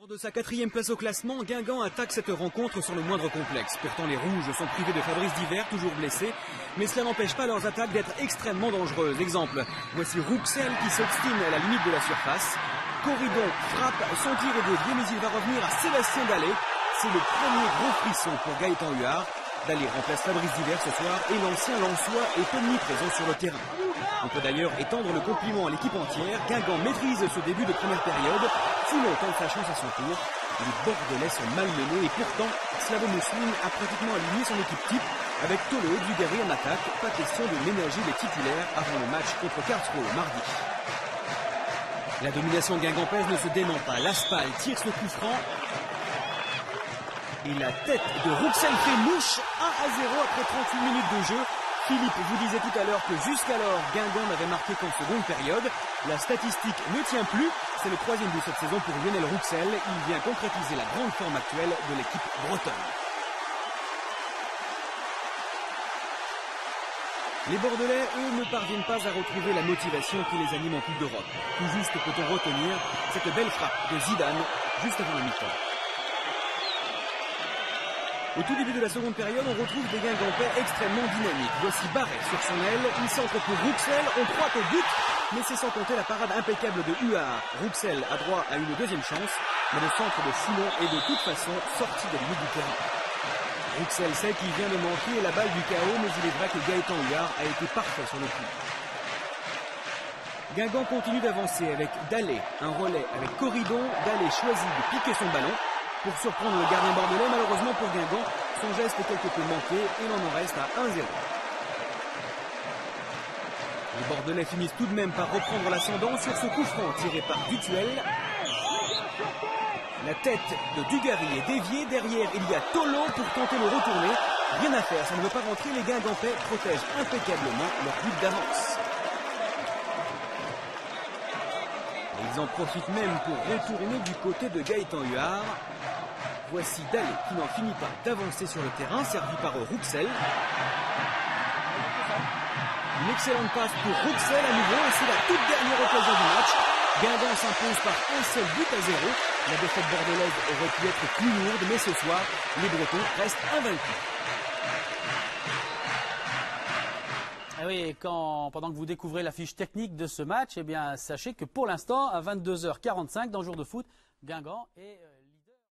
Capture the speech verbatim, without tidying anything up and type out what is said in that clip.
Fort de sa quatrième place au classement, Guingamp attaque cette rencontre sur le moindre complexe. Pourtant les Rouges sont privés de Fabrice Divert, toujours blessé, mais cela n'empêche pas leurs attaques d'être extrêmement dangereuses. Exemple, voici Rouxel qui s'obstine à la limite de la surface. Corridon frappe, son tir est dévié, mais il va revenir à Sébastien Dallet. C'est le premier gros frisson pour Gaëtan Huard. Dallet remplace Fabrice Divert ce soir et l'ancien Lensois est omniprésent sur le terrain. On peut d'ailleurs étendre le compliment à l'équipe entière. Guingamp maîtrise ce début de première période. Foulon tente sa chance à son tour. Les Bordelais sont malmenés et pourtant, Slavo Mousseline a pratiquement aligné son équipe type avec Tolo et Dugarry en attaque. Pas question de ménager les titulaires avant le match contre Karlsruhe mardi. La domination guingampaise ne se dément pas. Laspal tire ce coup franc. Et la tête de Rouxel fait mouche. un à zéro après trente-huit minutes de jeu. Philippe vous disait tout à l'heure que jusqu'alors, Guingamp n'avait marqué qu'en seconde période. La statistique ne tient plus. C'est le troisième but cette saison pour Lionel Rouxel. Il vient concrétiser la grande forme actuelle de l'équipe bretonne. Les Bordelais, eux, ne parviennent pas à retrouver la motivation qui les anime en Coupe d'Europe. Tout juste peut-on retenir cette belle frappe de Zidane juste avant la mi-temps. Au tout début de la seconde période, on retrouve des Guingampais extrêmement dynamiques. Voici Barret sur son aile, il centre pour Rouxel, on croit au but, mais c'est sans compter la parade impeccable de Huard. Rouxel a droit à une deuxième chance, mais le centre de Foulon est de toute façon sorti des limites du terrain. Rouxel sait qu'il vient de manquer la balle du K O, mais il est vrai que Gaëtan Huard a été parfait sur le coup. Guingamp continue d'avancer avec Dallet, un relais avec Corridon. Dallet choisit de piquer son ballon pour surprendre le gardien bordelais. Malheureusement pour Guingamp, son geste est quelque peu manqué et l'on en reste à un zéro. Les Bordelais finissent tout de même par reprendre l'ascendant sur ce coup franc tiré par Dutuel. La tête de Dugarry est déviée. Derrière, il y a Tolo pour tenter le retourner. Rien à faire, ça ne veut pas rentrer. Les Guingampais protègent impeccablement leur but d'avance. Ils en profitent même pour retourner du côté de Gaëtan Huard. Voici Dallet qui n'en finit pas d'avancer sur le terrain, servi par Rouxel. Une excellente passe pour Rouxel à nouveau et c'est la toute dernière occasion du match. Guingamp s'impose par un seul but à zéro. La défaite bordelaise aurait pu être plus lourde, mais ce soir, les Bretons restent invaincus. Et oui, quand, pendant que vous découvrez la fiche technique de ce match, eh bien, sachez que pour l'instant, à vingt-deux heures quarante-cinq, dans le jour de foot, Guingamp est...